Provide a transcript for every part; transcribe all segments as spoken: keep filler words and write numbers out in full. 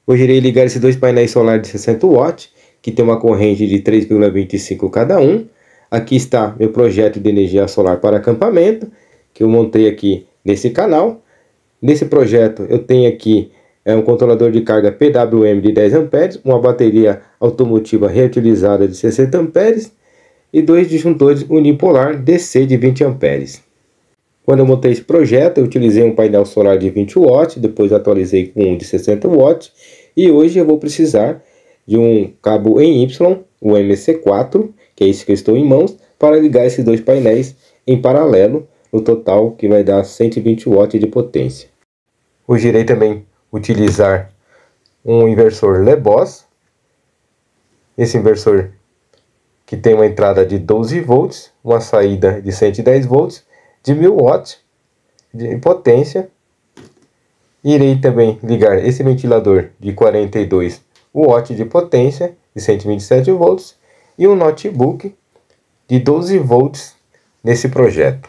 Hoje irei ligar esses dois painéis solares de sessenta watts, que tem uma corrente de três vírgula vinte e cinco cada um. Aqui está meu projeto de energia solar para acampamento, que eu montei aqui nesse canal. Nesse projeto eu tenho aqui é, um controlador de carga P W M de dez amperes, uma bateria automotiva reutilizada de sessenta amperes e dois disjuntores unipolar D C de vinte amperes. Quando eu montei esse projeto, eu utilizei um painel solar de vinte watts, depois atualizei com um de sessenta watts, e hoje eu vou precisar de um cabo em Y, o M C quatro, que é esse que eu estou em mãos, para ligar esses dois painéis em paralelo, no total que vai dar cento e vinte watts de potência. Hoje irei também utilizar um inversor LeBoss, esse inversor que tem uma entrada de doze volts, uma saída de cento e dez volts, de mil watts de potência. Irei também ligar esse ventilador de quarenta e dois watts de potência, de cento e vinte e sete volts, e um notebook de doze volts nesse projeto.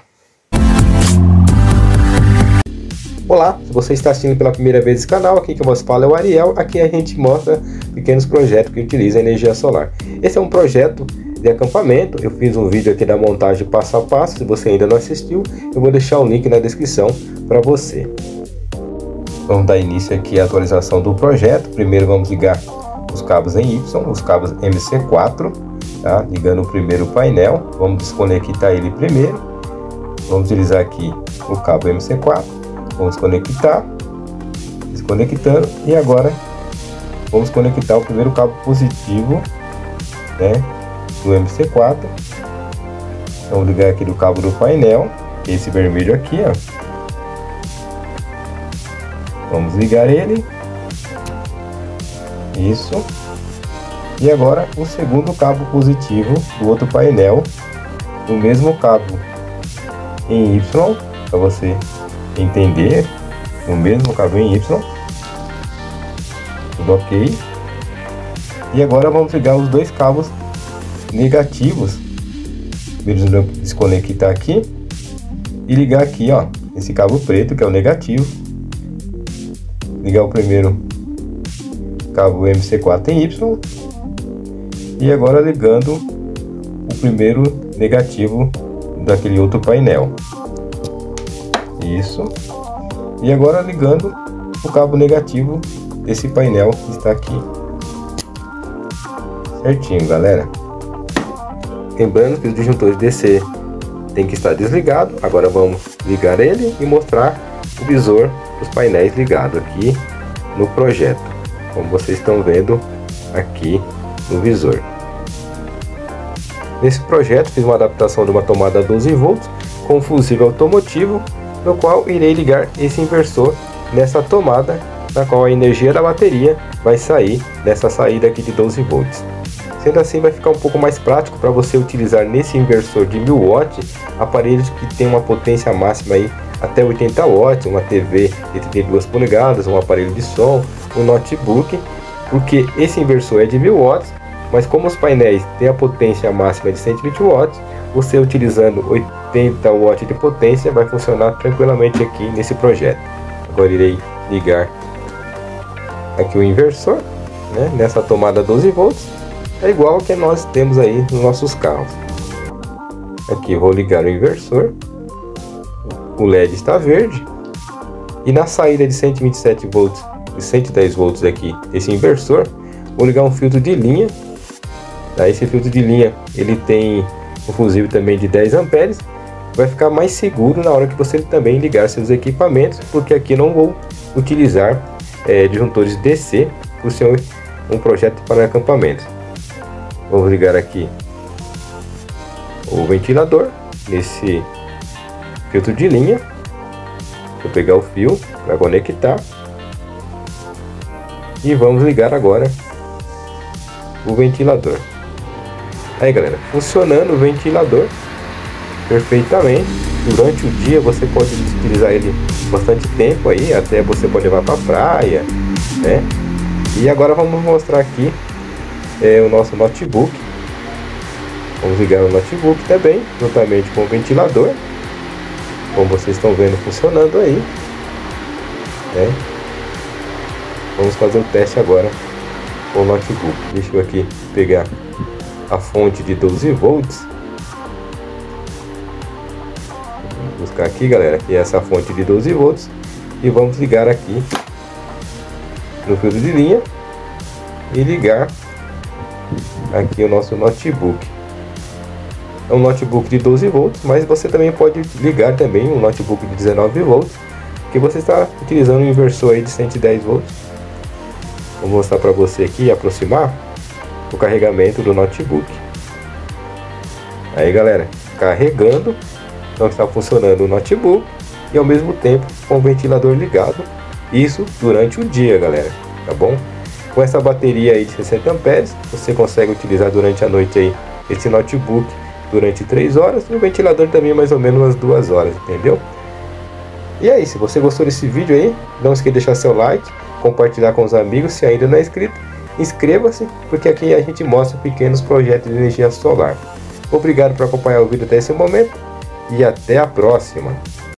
Olá, se você está assistindo pela primeira vez esse canal, aqui que eu vos falo é o Ariel. Aqui a gente mostra pequenos projetos que utilizam energia solar. Esse é um projeto de acampamento. Eu fiz um vídeo aqui da montagem passo a passo. Se você ainda não assistiu, eu vou deixar o link na descrição para você. Vamos dar início aqui à atualização do projeto. Primeiro vamos ligar os cabos em Y, os cabos M C quatro, tá? Ligando o primeiro painel. Vamos desconectar ele primeiro. Vamos utilizar aqui o cabo M C quatro. Vamos conectar, desconectando, e agora vamos conectar o primeiro cabo positivo, né, do M C quatro. Vamos ligar aqui do cabo do painel, que é esse vermelho aqui, ó. Vamos ligar ele. Isso. E agora o segundo cabo positivo do outro painel, o mesmo cabo em Y, para você entender, o mesmo cabo em Y. Tudo ok. E agora vamos ligar os dois cabos negativos. Primeiro desconectar aqui e ligar aqui, ó, esse cabo preto que é o negativo. Ligar o primeiro cabo M C quatro em Y. E agora ligando o primeiro negativo daquele outro painel. Isso. E agora ligando o cabo negativo desse painel que está aqui. Certinho, galera. Lembrando que os disjuntores D C tem que estar desligado. Agora vamos ligar ele e mostrar o visor dos painéis ligados aqui no projeto, como vocês estão vendo aqui no visor. Nesse projeto fiz uma adaptação de uma tomada doze volts com um fusível automotivo, no qual irei ligar esse inversor nessa tomada, na qual a energia da bateria vai sair dessa saída aqui de doze volts. Sendo assim, vai ficar um pouco mais prático para você utilizar nesse inversor de mil watts aparelhos que tem uma potência máxima aí até oitenta watts, uma T V de trinta e duas polegadas, um aparelho de som, um notebook, porque esse inversor é de mil watts, mas como os painéis têm a potência máxima de cento e vinte watts, você utilizando oitenta watts de potência vai funcionar tranquilamente aqui nesse projeto. Agora irei ligar aqui o inversor, né, nessa tomada doze volts, é igual ao que nós temos aí nos nossos carros. Aqui vou ligar o inversor, o L E D está verde, e na saída de cento e vinte e sete volts e cento e dez volts aqui desse inversor, vou ligar um filtro de linha. Tá? Esse filtro de linha ele tem um fusível também de dez amperes, vai ficar mais seguro na hora que você também ligar seus equipamentos, porque aqui não vou utilizar é, disjuntores D C por ser um projeto para acampamento. Vamos ligar aqui o ventilador nesse filtro de linha. Vou pegar o fio para conectar e vamos ligar agora o ventilador. Aí, galera, funcionando o ventilador perfeitamente. Durante o dia você pode utilizar ele bastante tempo aí, até você pode levar para a praia, né? E agora vamos mostrar aqui é, o nosso notebook. Vamos ligar o notebook também, juntamente com o ventilador, como vocês estão vendo funcionando aí, né? Vamos fazer o teste agora com o notebook. Deixa eu aqui pegar a fonte de doze volts. Vou buscar aqui, galera, que é essa fonte de doze volts. E vamos ligar aqui no fio de linha e ligar aqui o nosso notebook. É um notebook de doze volts, mas você também pode ligar também um notebook de dezenove volts, que você está utilizando um inversor aí de cento e dez volts. Vou mostrar para você aqui e aproximar o carregamento do notebook. Aí, galera, carregando, então está funcionando o notebook e ao mesmo tempo com o ventilador ligado. Isso durante o dia, galera, tá bom? Com essa bateria aí de sessenta amperes, você consegue utilizar durante a noite aí esse notebook durante três horas e o ventilador também mais ou menos umas duas horas, entendeu? E aí, se você gostou desse vídeo aí, não esqueça de deixar seu like, compartilhar com os amigos. Se ainda não é inscrito, inscreva-se, porque aqui a gente mostra pequenos projetos de energia solar. Obrigado por acompanhar o vídeo até esse momento e até a próxima.